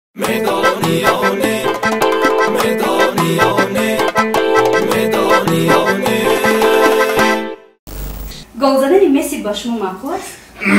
میدانیانه میدانیانه میدانیانه گل زدن مسی با شما معقول است؟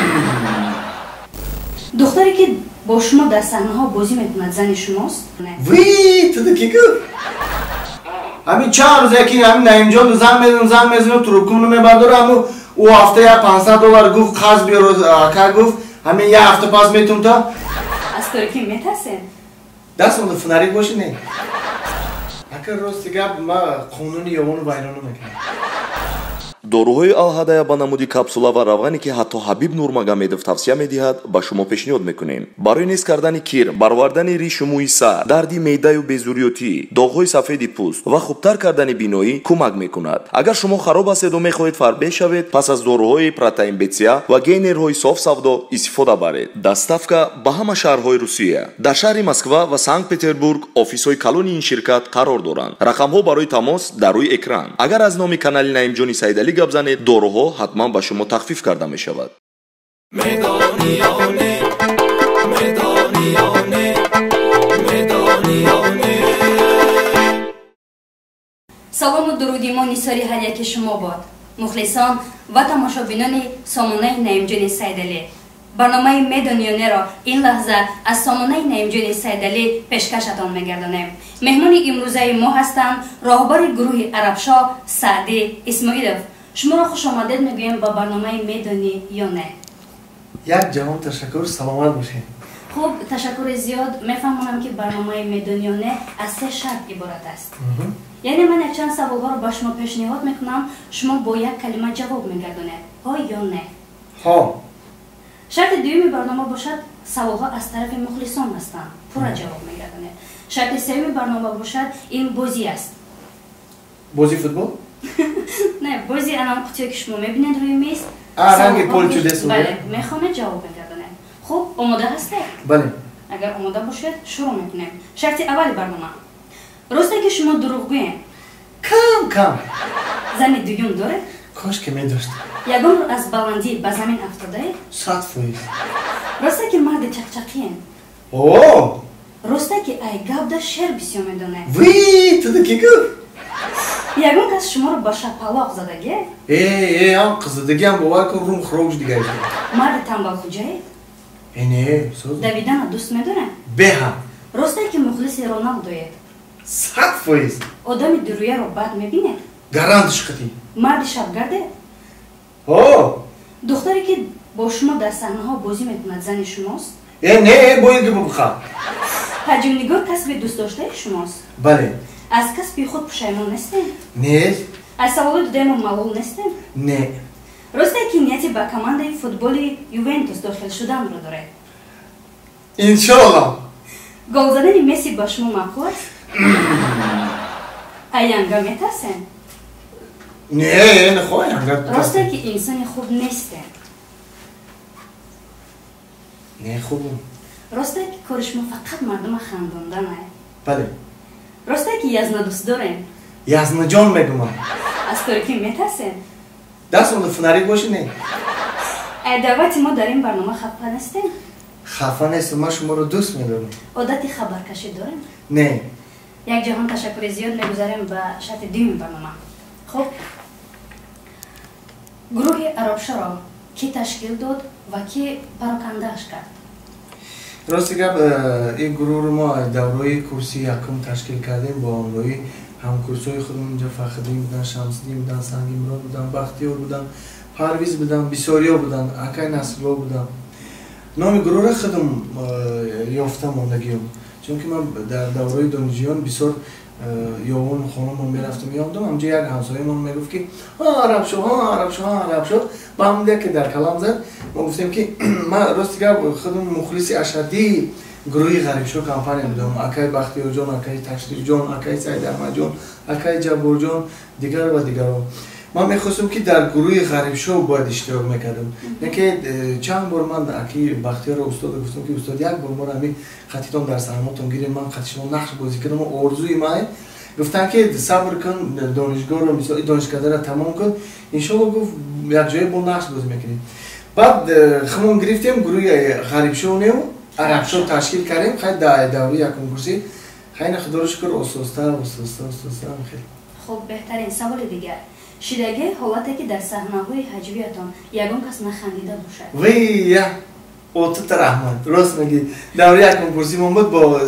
دختری که با شما در صحنه‌ها بازی میکند زن شماست؟ وی تو کی گفت؟ همین چند روز یکی همین نعیم جان زن میزنه تو رکوم رو میبرداره همون او هفته یا $500 گفت خاص بیارو که گفت همین یه هفته پاس میتون تا از ترکی میترسه؟ دست اون فنری باشی نه اگر روز دیگه ما قانونی یا اون ویرانو میکنم доруҳои алҳадая ба намуди капсула ва равғане ки ҳатто ҳабиб нурмагомедов тавсия медиҳад ба шумо пешниҳод мекунем барои нест кардани кир баровардани ришу мӯи сар дарди меъдаю безурётӣ доғҳои сафеди пӯст ва хубтар кардани биноӣ кӯмак мекунад агар шумо хароб ҳастеду мехоҳед фарбеҳ шавед пас аз доруҳои протеинбетсия ва гейнерҳои соф савдо истифода баред доставка ба ҳама шаҳрҳои русия дар шаҳри москва ва санкт петербург офисҳои калони ин ширкат қарор доранд рақамҳо барои тамос дар рӯи экран агар аз номи канали наимҷони саидалӣ гап занед доруҳо ҳатман ба шумо тахфиф карда мешавад میدانیانه میدانیانه میدانیانه салому дуруди мо нисори ҳадияки шумо бод мухлисон ва тамошобинони сомонаи наимҷони сайдалӣ барномаи медонёнеро ин лаҳза аз сомонаи наимҷони сайдалӣ пешкашатон мегардонем меҳмони имрӯзаи мо ҳастанд роҳбари гурӯҳи арабшо саъди исмоилов шуморо хушомадед мегӯем ба барномаи медонёне як ҷавон ташаккур саломат бошед хуб ташаккури зиёд мефаҳмонам ки барномаи медонёне аз се шарт иборат аст яъне ман якчанд саволҳоро ба шумо пешниҳод мекунам шумо бо як калима ҷавоб мегардонед ҳо ё не ҳо шарти дуюми барнома бошад саволҳо аз тарафи мухлисон ҳастанд пурра ҷавоб мегардонед шарти сеюми барнома бошад ин бозӣ аст бози футбол не бози анан қутие ки шумо мебинед рӯи мез ранги поли чудес бале мехонед ҷавоб мегардонед хуб омода ҳастед бале агар омода бошед шурӯъ мекунем шарти аввали барнома росте ки шумо дурӯғгӯед кам зани дуюм доред кош ки медошт ягон рӯ аз баландӣ ба замин афтодаед 100%. росте ки марди чақчақиен о росте ки ай гавда шер бисёр медонед вӣ ту ки гуфт ягон кас шуморо ба шапалоқ задаге ҳам қизидагиам бовар кун рум хурӯш дига марди тамбалхуҷаед не давидана дӯст медоред беҳа росте ки мухлиси роналдоед 100%. одами дурӯяро бад мебинед гарантиш қитӣ марди шабгардед о духтаре ки бо шумо дар саҳнаҳо бозӣ мекунад зани шумост не бояд бубха ҳаҷимнигор касби дӯстдоштаи шумост бале аз касби худ пушаймон нестем не аз саволи дудаимо маълум нестем не росте ки нияти ба командаи футболи ювентус дохил шуданро доред иншоаллоҳ гол задани месси ба шумо маъқул аст аянга метарсем не нехоҳам росте ки инсони хуб нестем не хубам росте ки кори шумо фақат мардума хандондан аст бале росте ки язна дӯст дорем язнаҷон мегумам аз туркӣ метарсем дастмон фунарӣ боши не ай даъвати мо дар ин барнома хафа нестем хафа нестам ман шуморо дӯст медорам одати хабаркашӣ дорем не як ҷаҳон ташаккури зиёд мегузарем ба шарти дуюми барнома хуб гурӯҳи арабшоро ки ташкил дод ва ки парокандааш кард рости гап ин гурӯҳро мо аз давраи курси якум ташкил кардем бо ҳамроҳи ҳамкурсҳои худам инҷа фахриддин будан шамсиддин будан сангимурод будан бахтиёр будан парвиз будан бисёриё будан акай насрулло будан номи гурӯҳро худам ёфта мондагиём чунки ман дар давраи донишҷӯён бисёр ёвон хонумро мерафтам ёдам ҳамҷа як ҳамсоямон мегуфт ки арабшо ба ҳамде ки дар калам зад мо гуфтем ки ман рости гап худам мухлиси ашаддии гурӯҳи ғарибшо компания будам акай бахтиёрҷон акай ташрифҷон акай сайдаҳмадҷон акай ҷабборҷон дигар ва дигарон ман мехостам ки дар гурӯҳи ғарибшо бояд иштирок мекардам яке чанд бор ман аки бахтиёрро устода гуфтам ки устод як бор мора ҳами қатитон дар саҳнаҳотон гирем ман қатишмо нақш бозӣ кардам орзуи ман гуфтан ки сабр кун донишгоҳро мисоли донишкадаро тамом кун иншоалло гуфт якҷоя бо нақш бозӣ мекунем баъд хумон гирифтем гурӯҳи ғарибшонеу عربشو تشکیل کردیم خیلی دوری یک کنکورسی خیلی خدا رو شکر اساستا خیلی خب بهترین سوال دیگر شیدگی حالتی که در صحنه‌های هجویتان یگان کس نخندیده باشد وی اوت رحمت راست میگی دوری یک کنکورسی ما بود با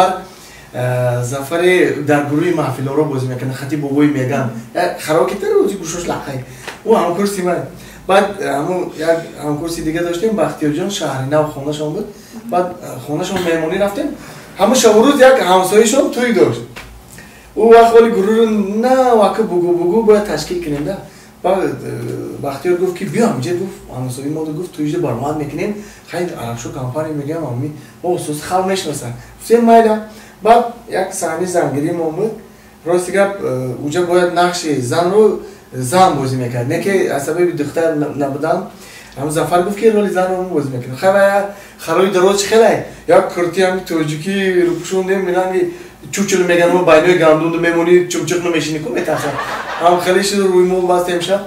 ظفر در گروه محفل رو بازی میکنه خطیب بابوی میگن خراکی تر روزی گوشش لحظه او هم کرسی من بعد هم کرسی دیگه داشتیم بختیار جان شهری نو خونه‌شون بود بعد خونه‌شون مهمونی رفتیم همه شب روز یک همسایه‌شون توی داشت او وقت ولی گروه رو نه واقع بگو باید تشکیل کنیم ده بعد بختیار گفت که بیا اینجا گفت همسایه ما گفت توی اینجا برآمد میکنیم خیلی عربشو کمپانی میگم امی او اساس خال میشناسن گفتم مایلا بعد یک صحنه زنگیری مومد راستی گپ اونجا باید نقش زن رو زن بازی میکرد نه که عصبی دختر نبودن هم ظفر گفت که رول زن رو بازی میکنه خرای دروچ خیلی یا کرتی هم توجیکی رو پوشوندیم میگن چوچلو میگن ما باینوی گاندون میمونی چمچق نمیشینی کو میتاسن هم خیلی شد روی مول باست امشب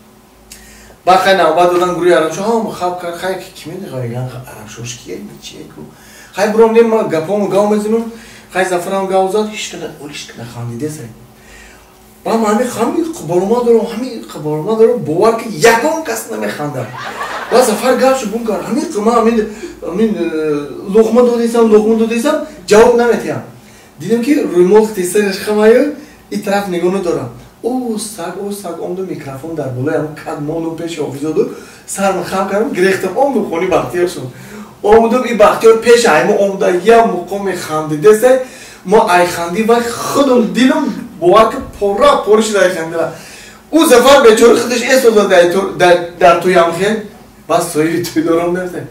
بعد خیلی نوبت دادن گروه عربشو ها مخاب کرد خیلی کی میگه عربشوش کیه چیه کو خیلی برام نیم ما گپامو گام بزنم خیلی ظفر هم گاوزاد هیچ کنه خاندیده سه با من همین قبارما دارم باور که یکم کس نمیخندم و ظفر گپشو بون کار همین لقمه دادیسم جواب نمیتیم دیدم که روی ملک تیسرش خمایه این طرف نگونه دارم او سگ اون میکروفون در بالای همون کدمانو پیش آفیزادو سرم خم کردم گریختم اون خونی بختیار شد آمدم این بختیار پیش ایمو آمده یه مقام خندیده سه ما ای خندی و خودم دیلم باور که پرش در خندیده او ظفر بیچاره خودش ایستاد در توی هم خیل بس سایی توی دارم نرسه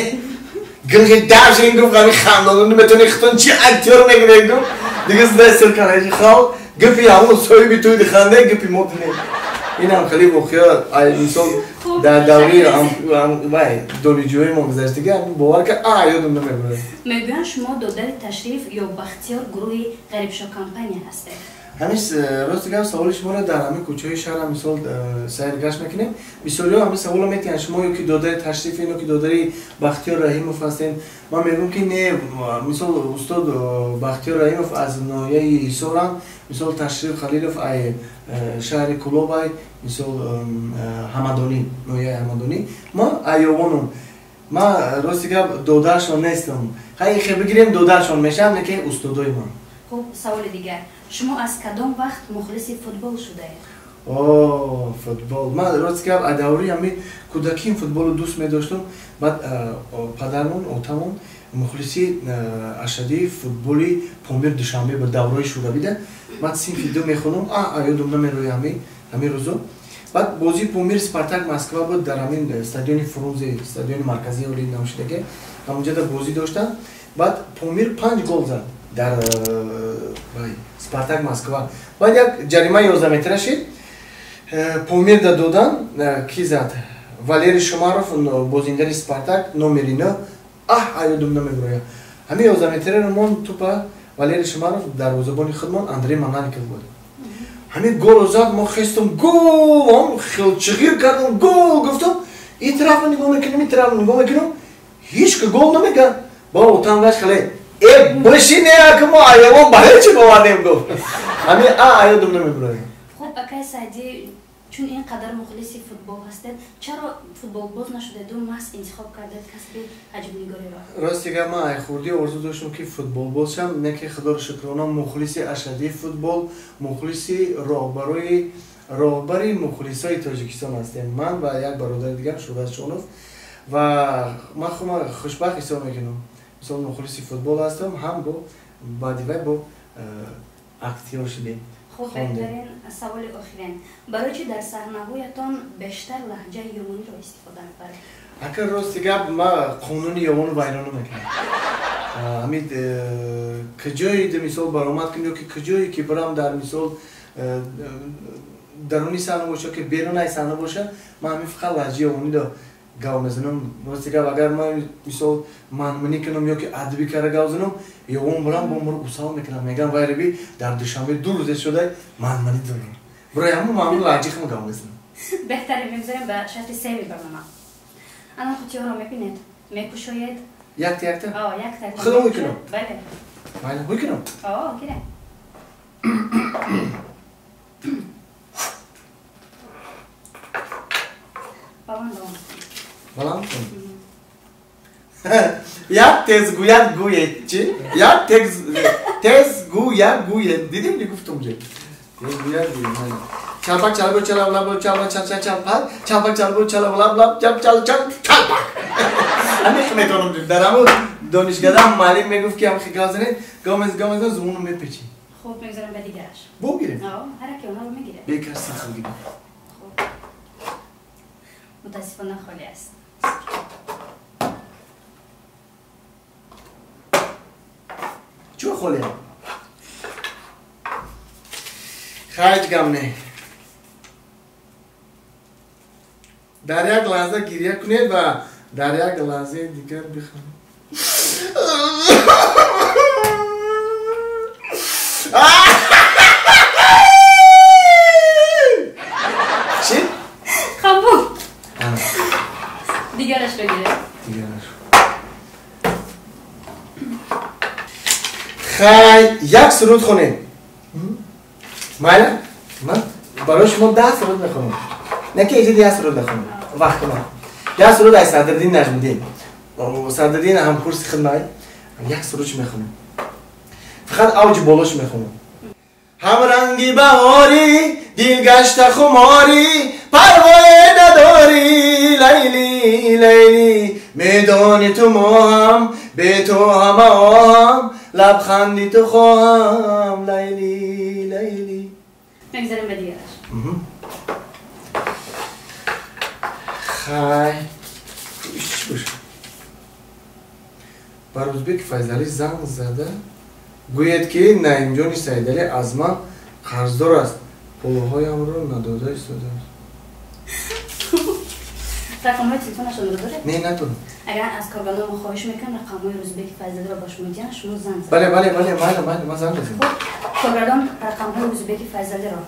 گنگه درش این گفت همی خندانون میتونی خطون چی اکتیار میگیره گفت دیگه زده سر کنه ایجی خواه گفی همون سایی بی توی خنده گفی موت نیم این هم خیلی بخیار مثال در دوری دانشجوی ما گذشتگی هم باور که یادم نمیبره میگوین شما دادر تشریف یا بختیار گروه غریبشو کمپانی هسته همیش راست گفت سوال شما را در همین کوچه‌های شهر هم مثال سیرگشت میکنیم مثالی همین سوال میتونن شما یکی دادر تشریف اینو که دادری بختیار رحیموف هستین ما میگم که نه مثال استاد بختیار رحیموف از ناحیه سوران مثال تشریف خلیلوف ای شهر کلوبای مثال همدانی ناحیه همدانی ما ایوانم ما راست گفت دادرشون نیستم خیلی بگیریم دادرشون میشم نه که استادای ما خب سوال دیگر شما از کدام وقت مخلص فوتبال شده اید؟ فوتبال من راست که ادوری همی کودکی فوتبال رو دوست می داشتم بعد پدرمون اوتامون مخلصی اشدی فوتبالی پومیر دوشنبه به دوره شروع بیده من صنف دو میخونم یادم نمیروی همین روزا بعد بازی پومیر سپارتاک مسکو بود در همین استادیون فرونزه استادیون مرکزی اولی نامشدگی همونجا در بازی داشتن بعد پومیر 5 گل زد در سپارتاک مسکو بعد یک جریمه 11 متره شد پومیر دادن کی زد والری شماروف بازیگر سپارتاک نمره 9 یادم نمیبره همین 11 متره رو من توپا والری شماروف در روزبانی خودمان اندری مانانیکل بود همین گل زد ما خستم گل هم خلچگیر کردم گل گفتم این طرف نگاه میکنم این طرف نگاه میکنم هیچ که گل نمیکرد با اوتانگاش خلی بشینه که ما ایوان برای چی بوانیم گفت همین یادم نمیبره خب اکای سعدی چون اینقدر مخلص فوتبال هستید چرا فوتبال باز نشده دو محض انتخاب کردید کسب حجم نگاری را راستی که من خوردی آرزو داشتم که فوتبال باز شم نه که خدا رو شکرانه مخلص اشدی فوتبال مخلص راهبری مخلصای تاجیکستان هستیم من و یک برادر دیگر شورباز شونوف و من خوشبخت حساب میکنم مثلا مخلص فوتبال هستم هم با اکتیور شدیم خب بهترین سوال آخرین برای چی در صحنه‌هایتان بیشتر لهجه یمنی را استفاده می‌کنید؟ اگر راستی گپ ما قانون یمن رو بیان نمی‌کنم همین کجایی مثال برآمد کنیم که کجایی که برام در مثال درونی صحنه باشه که بیرون صحنه باشه ما همین فقط لهجه یمنی را گاو میزنم راستی گپ اگر من مثال منمنی کنم یا که ادبی کار گاو زنم یا اون برام با مرا اصال میکنم میگم غیربی در دوشنبه 2 روز شده منمنی دارم برای همون معمول لهجه خم گاو میزنم بهتره میگذاریم به شرط سیمی برنامه الان خودتون رو میبینید میکشوید یک تا یک تا یک تا خودم میکنم بله من میکنم گیره بالام یک تز گوید گوید چی؟ یک تز گوید دیدیم نگفتم چه تز گوید چلپک چلبو چلب لب چلب چل چلپک چلبو چلب لب چل چلپک همین میتونم در همون دانشگاه معلم میگفت که هم خیلی گامز زمون رو میپیچی خوب میگذارم به دیگرش بگیریم هر کی اونا رو میگیره بیکار سخت گیریم خوب متاسفانه خالی است چون خالی هم خرج گم نه در یک لحظه گریه کنید و در یک لحظه دیگر بخونید چی؟ خبو دیگرش رو گیره خیلی یک سرود خونیم من برای شما 10 سرود میخونم نه که اینجا 10 سرود میخونم وقت من 10 سرود از صدرالدین نجم‌الدین صدرالدین هم کورس خدمت یک سرودش میخونم فقط اوج بالاش میخونم هم رنگی بهاری دل گشت خماری پروای نداری لیلی لیلی میدانی تو ما هم به تو همه هم لبخندی تو خواهم لیلی لیلی میگذاریم به دیگرش خیلی خوش بر ازبک فیضعلی زنگ زده گوید که نعیم جان سیدعلی از من قرضدار است پولهایم رو نداده ایستاده است رقم‌های تلفنشون رو داره؟ نه ندارم اگر از کارگردان ما خواهش میکنم رقم‌های روزبک فیضعلی رو با شما دیدن شما زنگ زنید بله من زنگ بزنم کارگردان رقم‌های روزبک فیضعلی رو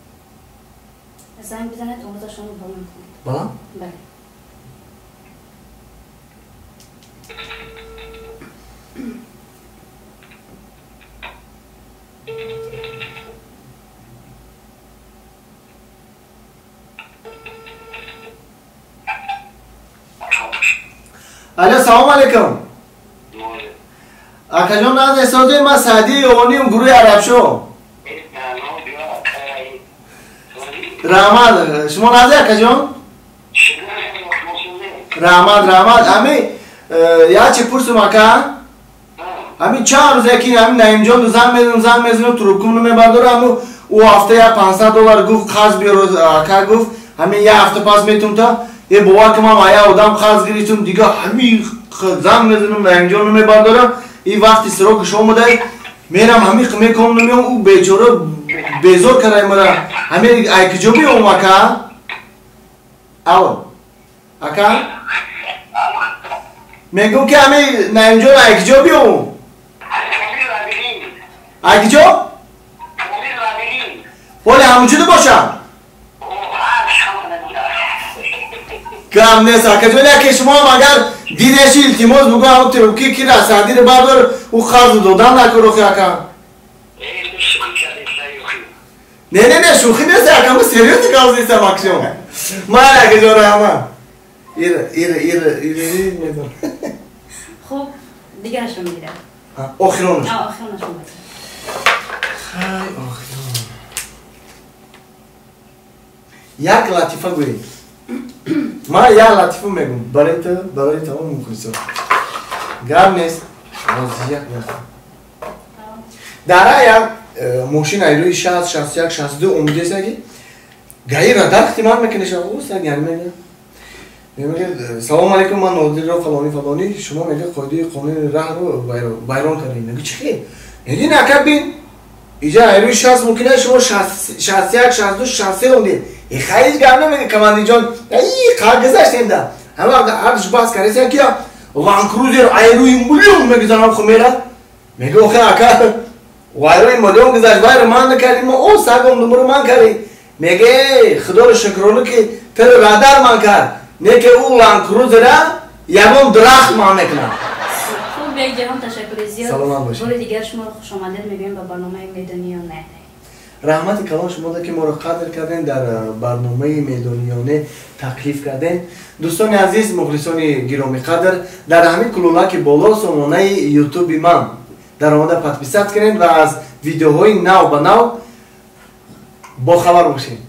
زنگ بزنید آموزشون رو بالا میکنید بالا؟ بله الو سلام علیکم اکا جان از احساده ما سعدی اونیم گروه عرب شو رحمت شما نازه اکا جان رحمت امی یا چه پرسم اکا امی چند روزه که امی نعیم جان دو زن میزنم تروبکم نمیبرداره امو او هفته یا $500 گفت قرض بیارو اکا گفت همین یه هفته پاس میتون تا یه بوا که من آیا آدم قرض گریتون دیگه همین زن میزنم نعیم جان نمیبرداره این وقتی سراغ شما مده میرم همین میکنم نمیام او بیچاره بیزار کرده مرا همین ایک جو بیام اکا اول اکا میگم که همین نعیم جان ایک جو بیام ایک جو ولی همونجوری باشم کام نیست اکا جان که شما هم اگر دیدشی التماس بگو همون تروکی که رسادی رو بردار او خرز دادن نکرو که اکا نه شوخی نیست اکا من سریوسی کاز نیستم اکشم من اکا جان رحمه ایره میدون خوب دیگرش رو میگیره آخرانش آخرانش رو میگیره خیلی آخران یک لطیفه گویی ما یک لطیفه میگم برای تمام مخلصان گرم نیست راضیت نخواه در یک ماشین ایروی 60 61 62 اومده است که گاهی رادار احتمال میکنه شما اوست یعنی میگه سلام علیکم من نادری رو فلانی شما میگه قاعده قانون راه رو بیان کنید میگه چی میگه نکبین اینجا ایروی 60 ممکنه شما 61 62 63 اومده این خیلی گرم نمیگه کماندی جان ای کار گذاشتیم ده همه هرش باز کردن که لان کروزر ایروی میلیون میگذارم خمیره میگه آخه اکا وایروی میلیون گذاشت وایرو من نکردیم او سگم نمبر من کردی میگه خدا رو شکرانه که تر رادار من کرد نه که او لان کروزر یابم درخت من میکنم بیگ جهان تشکر زیاد. سلامت باشید. بار دیگر شما رو خوش آمدید میگویم به برنامه میدانیانه. رحمت کلام شما ده که ما رو قدر کردین در برنامه میدانیانه تکلیف کردین. دوستان عزیز مخلصان گرامی قدر در همین کلونک بالا سامانه یوتیوب من در آمده پادپیسات کنین و از ویدیوهای نو به نو با خبر باشین.